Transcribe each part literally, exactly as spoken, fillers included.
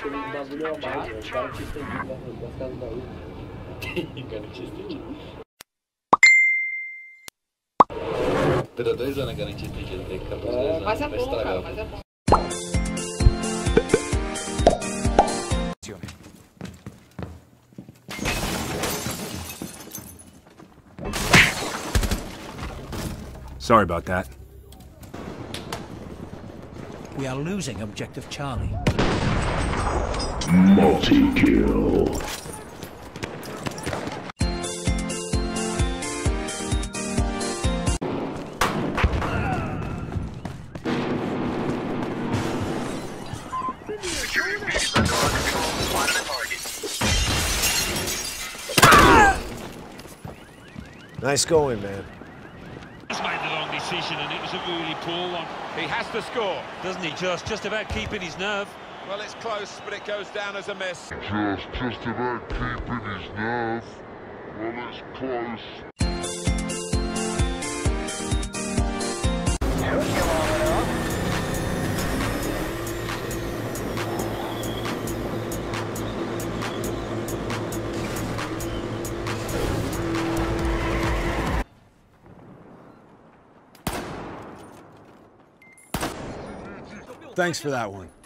aquele bagulho é uma base, o cara tinha estendido nas casas da rua. O cara tinha estendido. Durou dois anos a garantia estendida, tem que ficar dois anos. Mas é bom, cara, mas é bom. Sorry about that. We are losing objective Charlie. Multi-kill. Nice going, man. He's made the wrong decision and it was a really poor one. He has to score. Doesn't he, Josh? Just about keeping his nerve. Well, it's close, but it goes down as a miss. Just, just about keeping his nerve. Well, it's close. Thanks for that one.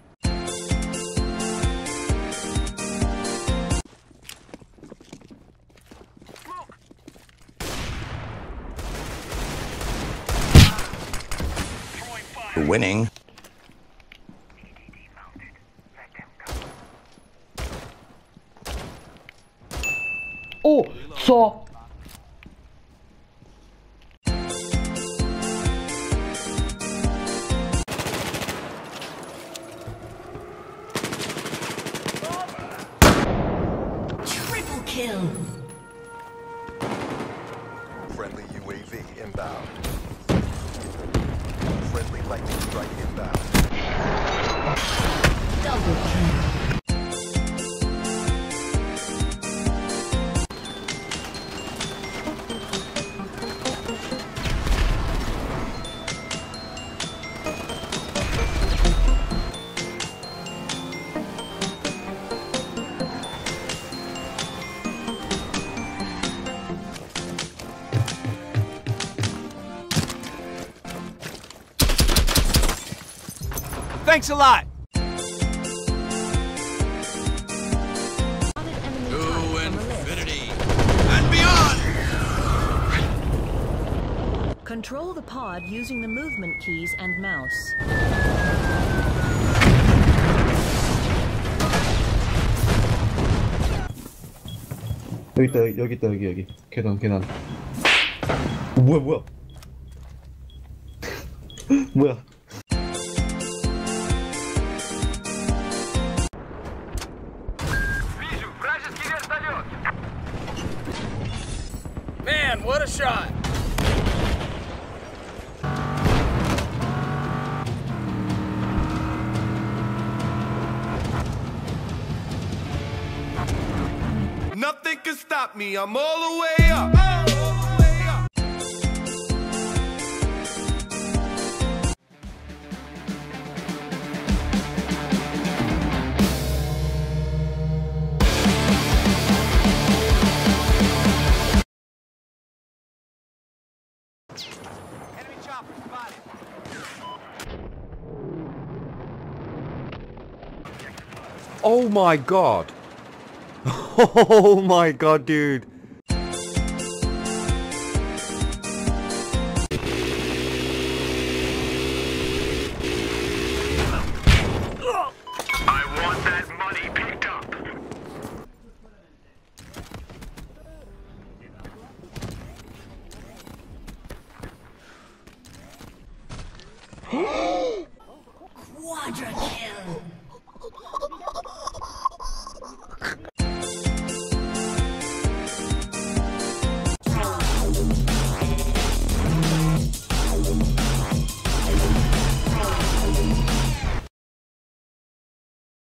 Winning. Oh, só! Triple kill. Friendly U A V inbound. Friendly lightning strike inbound. Double kill. Thanks a lot. To infinity and beyond! Control the pod using the movement keys and mouse. 여기 있다, 여기 있다, 여기, 여기. 계단, 계단. 어, 뭐야, 뭐야. 뭐야. Man, what a shot! Nothing can stop me. I'm all the way up. Oh my god. Oh my god, dude. I want that money picked up. Quadra